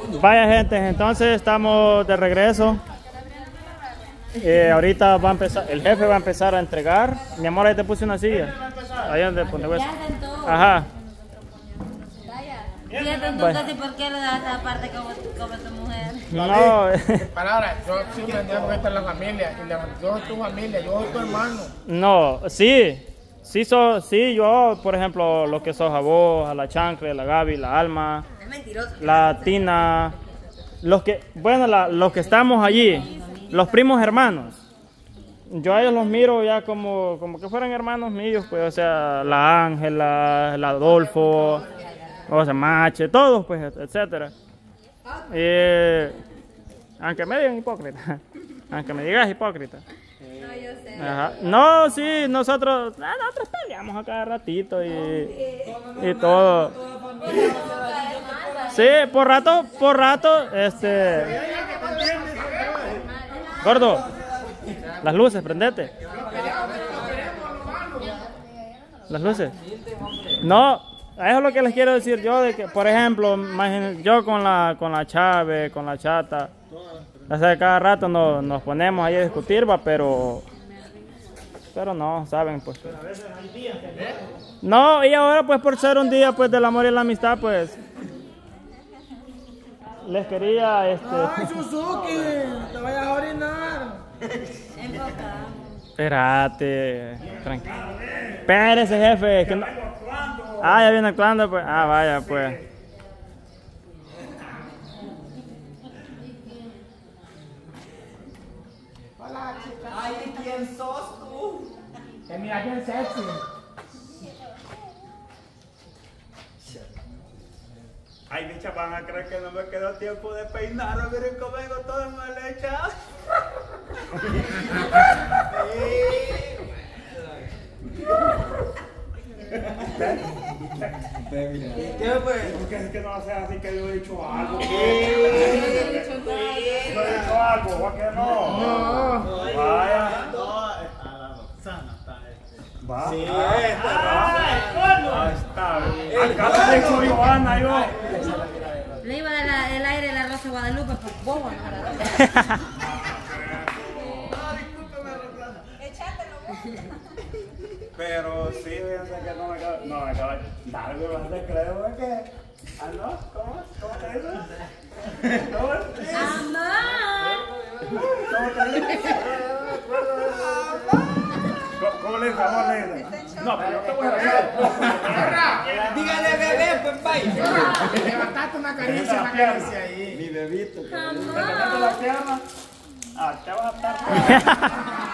Vaya gente, entonces estamos de regreso. Ahorita va a empezar, el jefe va a empezar a entregar. Mi amor, ahí te puse una silla. Ahí donde pone hueso. Ajá. Fíjate entonces, ¿por qué le das esa parte como tu mujer? No. Palabra, yo sí me entiendo esta es la familia. Y yo soy tu familia, yo soy tu hermano. No, sí. Sí, yo, por ejemplo, lo que sos a vos, a la Chancre, la Gaby, la Alma, la Tina, los que estamos allí, los primos hermanos. Yo a ellos los miro ya como que fueran hermanos míos, pues, o sea, la Ángela, el Adolfo, o sea, Mache, todos, pues, etcétera. Aunque me digan hipócrita, aunque me digas hipócrita. No, yo sé. Ajá. No, sí, nosotros peleamos a cada ratito y todo. Sí, por rato, Gordo, las luces, prendete. Las luces. No, eso es lo que les quiero decir yo, de que, por ejemplo, yo con la Chávez, con la Chata, o sea, cada rato nos ponemos ahí a discutir, pero no, saben, pues. No, y ahora pues por ser un día pues del amor y la amistad, pues les quería ¡Ay, Suzuki! ¡Te vayas a orinar! Espérate, tranquilo. Espérese, jefe, que no. Ah, ya viene actuando, pues. Ah, vaya, pues. Hola, chica. Ay, ¿quién sos tú? Te miras bien sexy. Ay, bicha, van a creer que no me quedó tiempo de peinarlo. Miren cómo vengo todo mal hecha. ¿Qué fue? Porque es que no hace así que yo he dicho algo. No he dicho nada. ¿No he dicho algo? ¿O que no? No. Vaya. Va. Sí, Ahí está. Acá le dicho Johanna, yo. Le iba a dar el aire a la Rosa Guadalupe, pues bobo, ¿no? Pero sí, fíjense que no me acaba. No, me acaba. Dale, más te creo, es que. ¿Ah, no? ¿Cómo te dices? ¿Cómo? ¡Amor! ¿Cómo te dices? ¿Cómo le dices? ¿Cómo le dices? No, pero yo te voy a decir. Dígale bebé, pues vaya. Levantaste una caricia ahí. Mi bebito. ¿Te levantas la pierna? Ah, te vas a estar.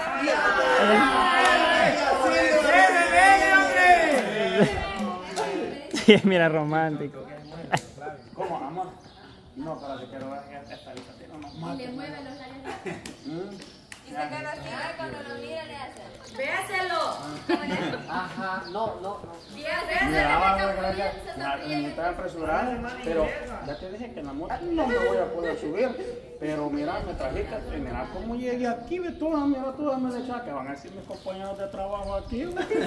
Sí, mira, romántico. ¿Cómo, amor? No, para que quiero ver esta habitación. No, Y le mueve los labios. Y se queda así, cuando lo mira le hace. ¡Véaselo! Ajá, no. Me estaba apresurando, pero ya te dije que en la moto no me voy a poder subir. Pero mira, me trajiste, y mira cómo llegué aquí, ve todas, mira todas me echas, que van a decir mis compañeros de trabajo aquí.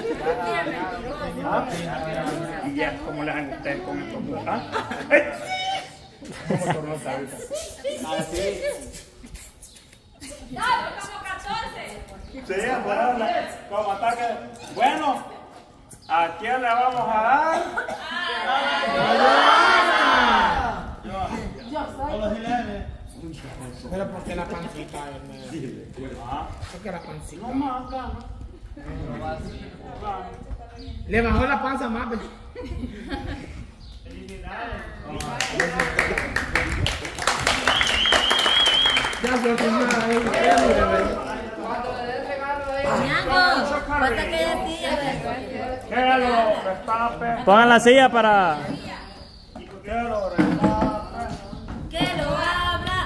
Y ya, ¿cómo les hago ustedes con estos botas? ¿Cómo tornota ahorita? Así. ¡Dale, como 14! Sí, bueno, como ataque. Bueno, ¿a quién le vamos a dar? Yo soy. Pero ¿por qué la pancita? ¿Por qué la pancita? No más, gana. Le bajó la panza más. Ya se nada Ñango, pasa que ella sí, Que lo restape. Pongan la silla para. Que lo restape. que lo abra.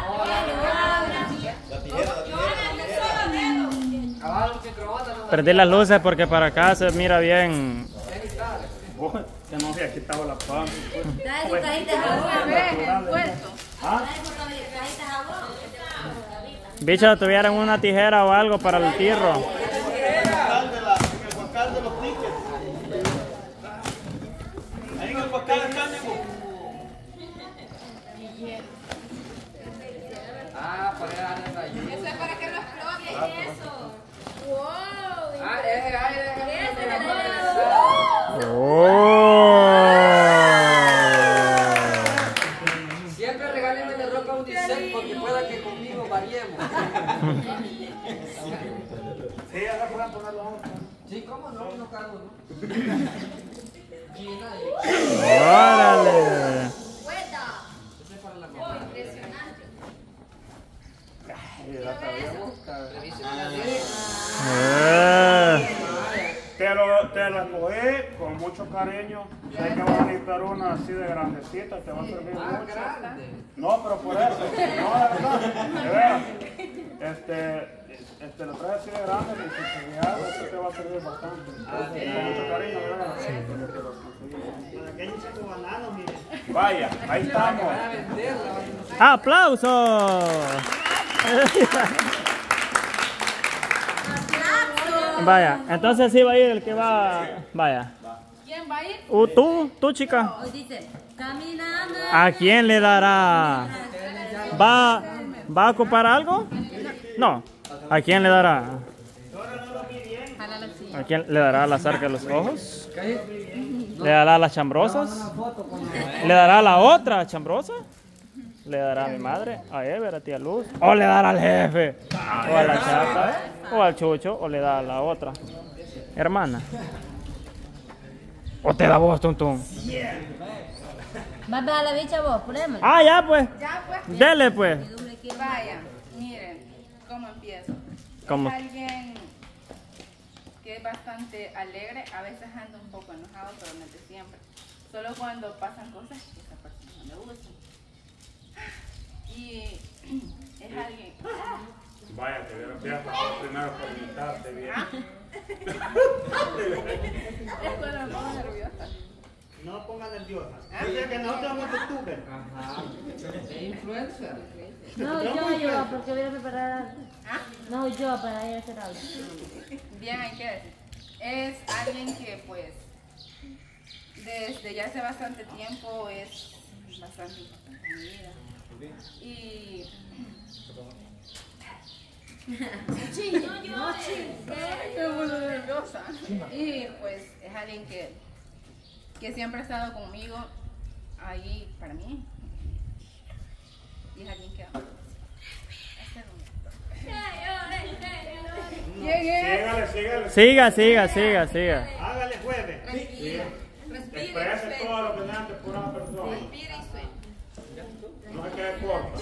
Prendí las luces porque para acá se mira bien. Que no se ha quitado la pan. Trae su cajita de jabón, puesto. ¿Ah? Trae su cajita de jabón. Bicho, tuvieran una tijera o algo para el tirro. En el guacal de los tickets. Ahí en el guacal del cambio. Ah, para darle rayos. Eso es para que lo explote y eso. Wow. Ah, ese aire. Siempre regálenme de ropa unisex porque pueda que conmigo variemos. Sí, ya se pueden poner los hombres. Sí, ¿cómo no? Uno cada uno. ¡Órale! Cuenta. Ese es para la mamá. Impresionante. Ya sabíamos. Revisen la ley. Te lo escogí con mucho cariño. Sé que vas a necesitar una así de grandecita, te va a servir mucho. Grande. No, pero por eso. No, de verdad. De veras. Lo traes así de grande y si te guías, esto te va a servir bastante. Con mucho cariño, de verdad. Vaya, ahí estamos. Van a venderla. ¡Aplausos! Vaya, entonces sí va a ir el que va. Vaya. ¿Quién va a ir? Tú chica. Hoy dice, caminando. ¿A quién le dará? ¿Va a ocupar algo? No. ¿A quién le dará? ¿A quién le dará la cerca de los ojos? ¿Le dará las chambrosas? ¿Le dará a la otra chambrosa? ¿Le dará a mi madre? ¿A Ever? ¿A tía Luz? ¿O le dará al jefe? ¿O a la chata? ¿O al chucho? ¿O le da a la otra hermana? ¿O te da vos, Tuntún? ¿Vas a ver a la bicha vos? Ponemos. Ah, ya pues. Ya pues, Dele pues. vaya, miren cómo empiezo. ¿Cómo? Es alguien que es bastante alegre, a veces anda un poco enojado, pero no es de siempre. Solo cuando pasan cosas que esa persona no le gusta. Y es alguien... Vaya, te dieron fiesta primero por imitarte bien. Es cuando me pongo nerviosa. No pongan nerviosa. Dice que nosotros somos youtubers. Es influencer. No, yo, porque voy a preparar algo. No, yo para ir a hacer algo. Bien, hay que decir. Es alguien que pues desde ya hace bastante tiempo es bastante importante en mi vida. Y me puse nerviosa. Y pues es alguien que siempre ha estado conmigo ahí para mí. Y es alguien que amo. ¿Quién es? Sígale. Hágale jueves. Exprese todo lo que necesite por una persona. Respira y sueña. No se quede corto.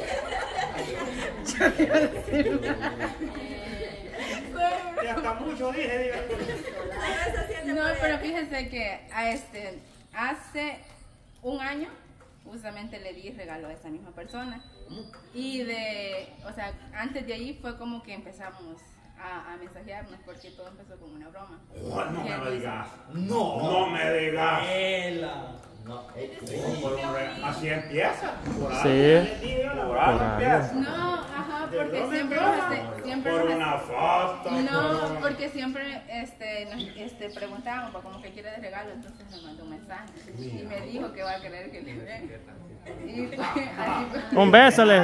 Y hasta mucho dije, diga. No, pero fíjense que hace un año justamente le di regalo a esa misma persona. Y antes de ahí fue como que empezamos a mensajearnos porque todo empezó como una broma. No me digas. No. No me digas. No. Así empieza. Por algo. Sí. Por algo empieza. No, ajá, porque siempre Por nos una foto. no, porque siempre nos preguntábamos pues, como que quiere de regalo, entonces me mandó un mensaje y me dijo que va a querer que le dé. Y fue así fue. Un beso le.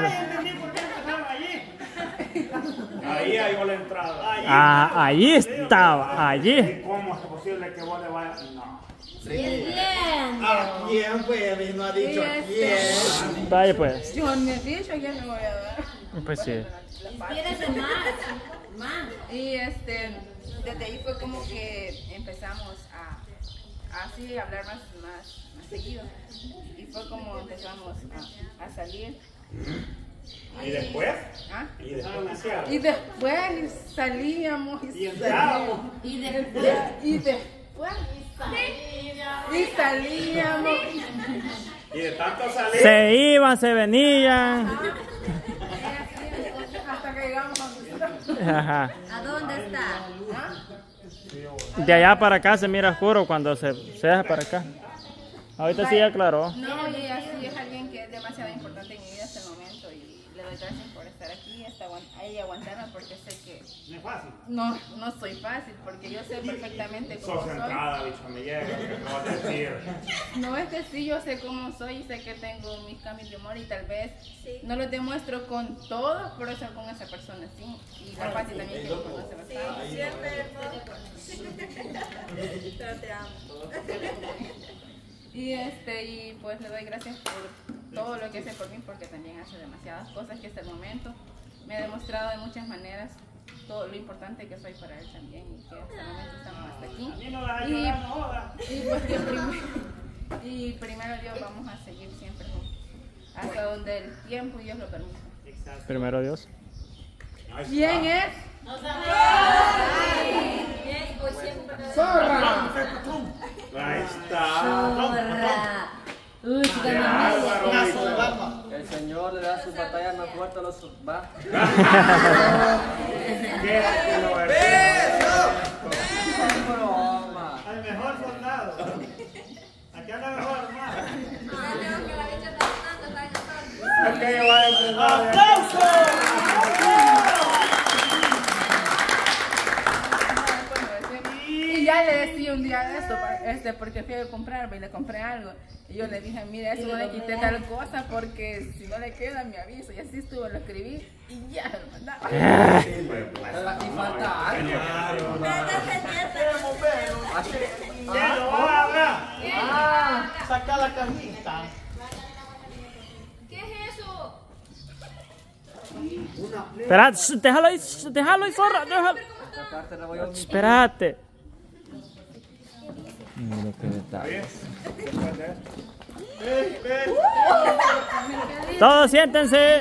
Ahí hay la entrada. Ah, allí estaba, allí. ¿Y cómo es posible que vos le vayas? No. ¿A quién fue? No ha dicho a quién. Vaya pues. Yo me he dicho que le voy a dar. Pues sí. Y desde ahí fue como que empezamos a así hablar más seguido. Y fue como empezamos a salir. ¿Y después? ¿Ah? ¿Y después? Y después salíamos Y entrábamos. y después salíamos. ¿Y de tanto salir? Se iban, se venían. Hasta que llegamos Ajá. ¿A dónde está? De allá para acá se mira oscuro cuando se deja para acá. Ahorita sí ya aclaró. No, y así es alguien que es demasiado importante en mi vida hasta el momento y le doy gracias por estar aquí y aguantarme porque sé que... No es fácil. No soy fácil porque yo sé perfectamente cómo soy. Centrada, bicho, me llega, ¿qué vas a decir? No, es que sí, yo sé cómo soy y sé que tengo mis cambios de humor y tal vez no los demuestro con todos, pero eso con esa persona sí. Y la Pati también que me conoce bastante. Siempre pero te amo. Y pues le doy gracias por todo lo que hace por mí porque también hace demasiadas cosas que hasta el momento me ha demostrado de muchas maneras todo lo importante que soy para él también y que hasta el momento estamos hasta aquí. Y primero Dios vamos a seguir siempre juntos hasta donde el tiempo y Dios lo permita. Primero Dios. ¿Quién es? ¡Zorra! Ahí está. El Señor le da sus batallas más fuertes a los va. Al mejor soldado. Aquí anda mejor, hermano. Y ya le decía un día esto, porque fui a comprarme y le compré algo. Y yo le dije, mira, eso no le quité tal cosa porque si no le queda me aviso. Y así estuvo, lo escribí y ya lo mandaba. Pero aquí falta algo. ¿Quién lo habla? Saca la cajita. ¿Qué es eso? Espera, déjalo ahí, zorra, déjalo. Esta parte la voy a omitir. Espérate. Mira qué detalle. Todos siéntense.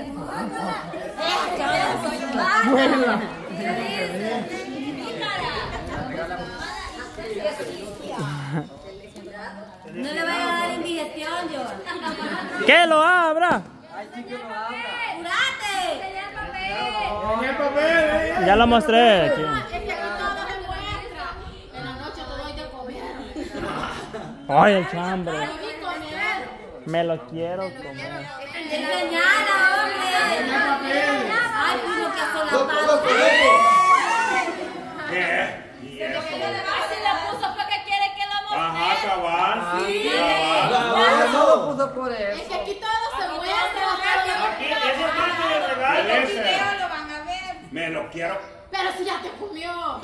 No le vaya a dar indigestión, John. Que lo abra. Ay, sí que lo abra. ¡Jurate! ¡Tenía el papel! ¡En el papel! Ya lo mostré. Aquí. Es que aquí todo se muestra. En la noche te doy de comer. Ay, el chambre. Te vi comer. Me lo quiero comer. Enseñala, hombre. Ay, como que solapado. ¿Qué? Si la puso fue que quiere que lo muestre. Ajá, cabal. Sí. No lo puso por eso. Es que aquí todo se muestra. Aquí, esa parte del regalo. En el video lo van a ver. Me lo quiero. Pero si ya te comió.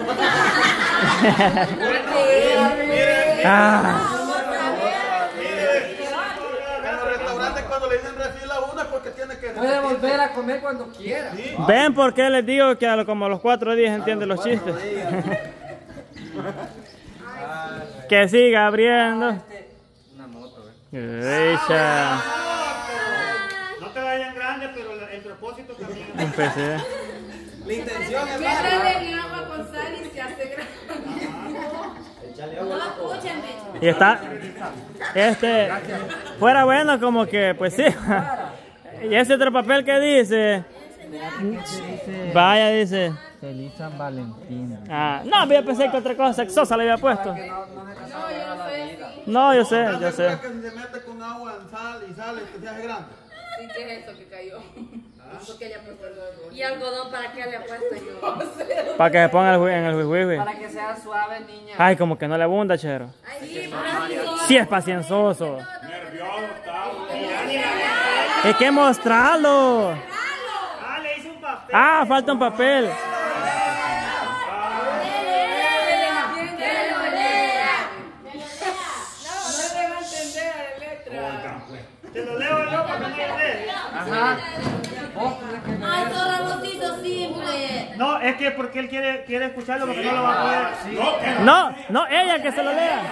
Ah. En los restaurantes cuando le dicen refila una porque tiene que Puede volver a comer cuando quiera. ¿Ven por qué les digo que como a los 4 días entiende los chistes? Que siga abriendo. Una moto, Eicha. No te vayan grande, pero el propósito también es... Un PC. La intención es Métale en agua con sal y se hace grande. No escuchen, bicho. Y está, fuera bueno como que, pues sí. Y ese otro papel que dice, vaya, dice. Feliz San Valentín. Ah, no, yo pensé que otra cosa sexosa le había puesto. No, yo no soy así. No, yo sé, yo que sé. se mete con agua en sal y sale que se hace grande. ¿Y qué es eso que cayó? Porque ella puso el gorro. ¿Y algodón para qué le ha puesto yo? Para que se ponga en el juijuy. Para que sea suave, niña. Ay, como que no le abunda, chero. Sí, Sí es pacienzoso. Hay que mostrarlo. Ah, le hice un papel. Ah, falta un papel. Te lo leo yo para que no me Ajá. Vos tenés que Ay, leer. Zorra los hizo simple. No, es que porque él quiere escucharlo porque no lo va a poder. No, ella que se lo lea.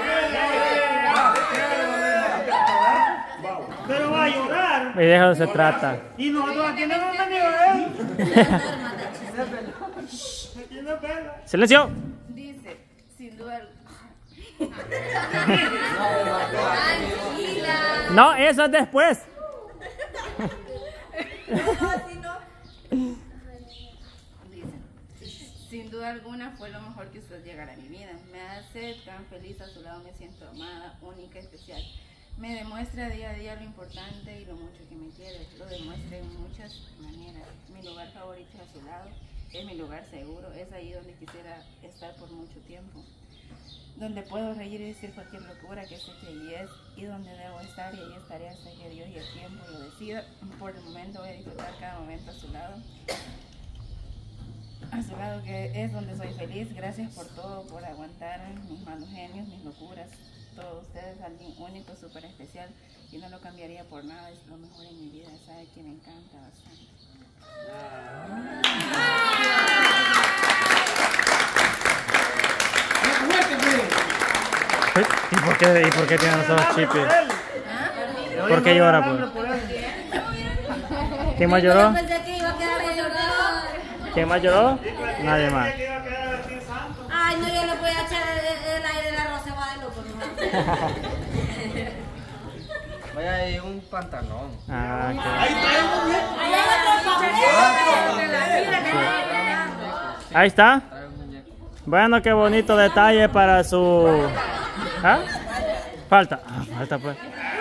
Pero va a llorar. Y de eso se trata. Y nosotros aquí no hemos venido a él. Aquí no pela. Silencio. Dice, sin duda. Tranquila. No, eso es después. Dice, sin duda alguna fue lo mejor que usted llegara a mi vida. Me hace tan feliz a su lado, me siento amada, única, especial. me demuestra día a día lo importante y lo mucho que me quiere. Lo demuestra en muchas maneras. Mi lugar favorito es a su lado, es mi lugar seguro, es ahí donde quisiera estar por mucho tiempo. Donde puedo reír y decir cualquier locura que sé que ahí es y donde debo estar y ahí estaré hasta que Dios y el tiempo lo decida. Por el momento voy a disfrutar cada momento a su lado que es donde soy feliz. Gracias por todo, por aguantar mis malos genios, mis locuras. Todos ustedes, alguien único, súper especial y no lo cambiaría por nada, es lo mejor en mi vida, sabe que me encanta bastante. ¿Y por qué tiene los ojos chipis? ¿Por qué llora, pues? ¿Quién más lloró? ¿Quién más lloró? Nadie más. Ay, no, yo le voy a echar el aire de la Rosa de Guadalupe. Vaya ahí un pantalón. Ah, ok. Ahí está. Bueno, qué bonito detalle para su... ¿Ah? Falta. Falta pues.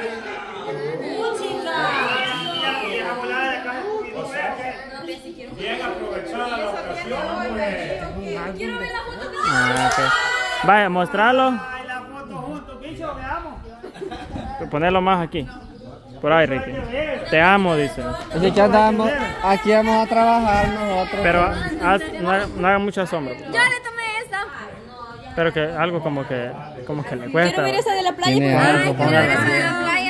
Bien aprovechada la ocasión. Quiero ver la foto. Ah, okay. Vaya, mostrarlo. La foto juntos, bicho, veamos. Ponerlo más aquí. Por ahí, Ricky. Te amo, dice. Así que andamos, aquí vamos a trabajar nosotros. Pero no haga mucha sombra. Yo le tomé esta. Pero que algo como que le cuesta. Quiero ver esa de la playa. Tiene Ay, algo, quiero ver esa de la playa.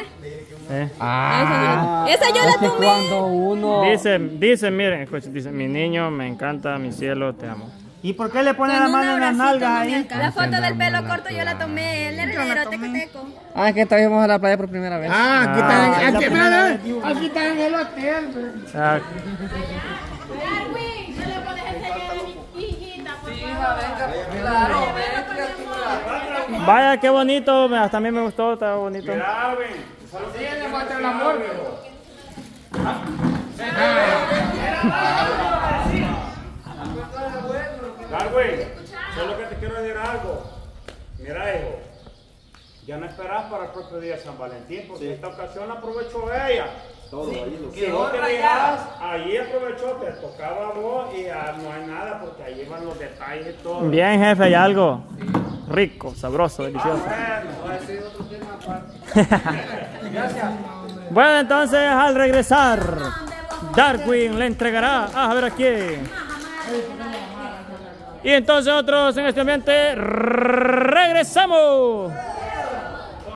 Esa yo la es que tomé. cuando uno... Dice, miren, escuchen, dice, mi niño, me encanta, mi cielo, te amo. ¿Y por qué le pone la mano en las nalgas ahí? La foto del pelo corto yo la tomé. El heredero teco. Ah, que trajimos a la playa por primera vez. Aquí está en el hotel. Ah, vaya, qué bonito, hasta a mí me gustó, está bonito. Darwin, solo que te quiero decir algo. Mira, hijo, ya no esperas para el propio día de San Valentín, porque esta ocasión aprovechó ella. Todo ahí lo que vos te digas, ahí aprovechó, te tocaba a vos y no hay nada, porque ahí van los detalles y todo. Bien, jefe, hay algo rico, sabroso, delicioso. Bueno, entonces al regresar, Darwin le entregará a ver a quién. Y entonces nosotros en este ambiente regresamos.